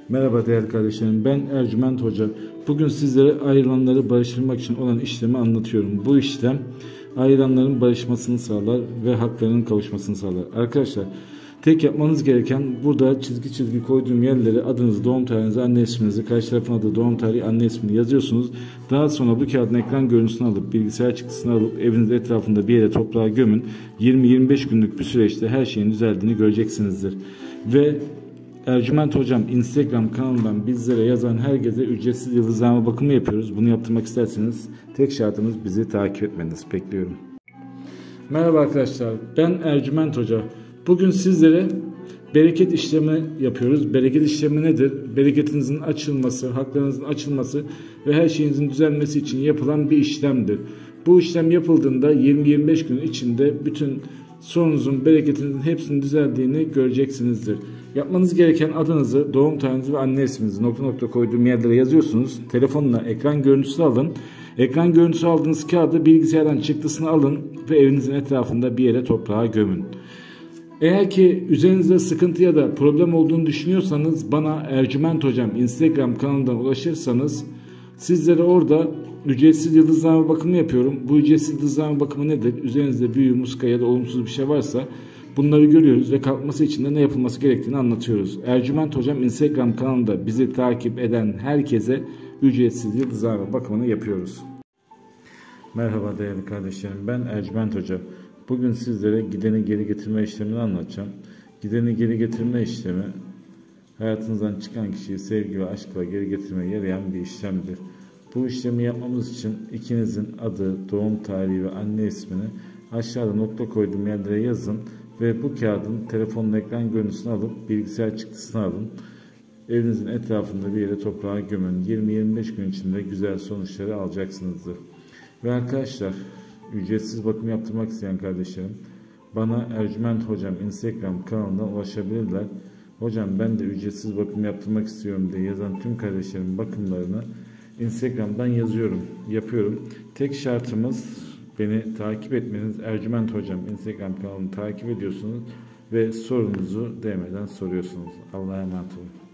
Merhaba değerli kardeşlerim, ben Ercüment Hoca. Bugün sizlere ayrılanları barıştırmak için olan işlemi anlatıyorum. Bu işlem ayrılanların barışmasını sağlar ve haklarının kavuşmasını sağlar. Arkadaşlar, tek yapmanız gereken burada çizgi koyduğum yerlere adınızı, doğum tarihinizi, anne isminizi, karşı tarafın adı, doğum tarihi, anne ismini yazıyorsunuz. Daha sonra bu kağıdın ekran görüntüsünü alıp, bilgisayar çıktısını alıp evinizin etrafında bir yere toprağa gömün. 20-25 günlük bir süreçte her şeyin düzeldiğini göreceksinizdir. Ve Ercüment Hocam Instagram kanalından bizlere yazan herkese ücretsiz yıldızlama bakımı yapıyoruz. Bunu yaptırmak isterseniz tek şartımız bizi takip etmeniz. Bekliyorum. Merhaba arkadaşlar, ben Ercüment Hoca. Bugün sizlere bereket işlemi yapıyoruz. Bereket işlemi nedir? Bereketinizin açılması, haklarınızın açılması ve her şeyinizin düzelmesi için yapılan bir işlemdir. Bu işlem yapıldığında 20-25 gün içinde bütün sorununuzun, bereketinizin hepsinin düzeldiğini göreceksinizdir. Yapmanız gereken adınızı, doğum tarihinizi ve anne isminizi nokta koyduğum yerlere yazıyorsunuz. Telefonla ekran görüntüsü alın. Ekran görüntüsü aldığınız kağıdı bilgisayardan çıktısını alın ve evinizin etrafında bir yere toprağa gömün. Eğer ki üzerinizde sıkıntı ya da problem olduğunu düşünüyorsanız bana Ercüment Hocam Instagram kanalından ulaşırsanız sizlere orada ücretsiz yıldızlama bakımı yapıyorum. Bu ücretsiz yıldızlama bakımı nedir? Üzerinizde büyü, muska ya da olumsuz bir şey varsa bunları görüyoruz ve kalkması için de ne yapılması gerektiğini anlatıyoruz. Ercüment Hocam Instagram kanalında bizi takip eden herkese ücretsiz yıldızlama bakımını yapıyoruz. Merhaba değerli kardeşlerim, ben Ercüment Hoca. Bugün sizlere gideni geri getirme işlemini anlatacağım. Gideni geri getirme işlemi hayatınızdan çıkan kişiyi sevgi ve aşkla geri getirmeye yarayan bir işlemdir. Bu işlemi yapmamız için ikinizin adı, doğum tarihi ve anne ismini aşağıda nokta koyduğum yerlere yazın ve bu kağıdın telefonun ekran görüntüsünü alıp bilgisayar çıktısını alın. Evinizin etrafında bir yere toprağa gömün. 20-25 gün içinde güzel sonuçları alacaksınızdır. Ve arkadaşlar, ücretsiz bakım yaptırmak isteyen kardeşlerim bana Ercüment Hocam Instagram kanalından ulaşabilirler. Hocam ben de ücretsiz bakım yaptırmak istiyorum diye yazan tüm kardeşlerim bakımlarını Instagram'dan yapıyorum. Tek şartımız beni takip etmeniz. Ercüment Hocam Instagram kanalını takip ediyorsunuz ve sorunuzu DM'den soruyorsunuz. Allah'a emanet olun.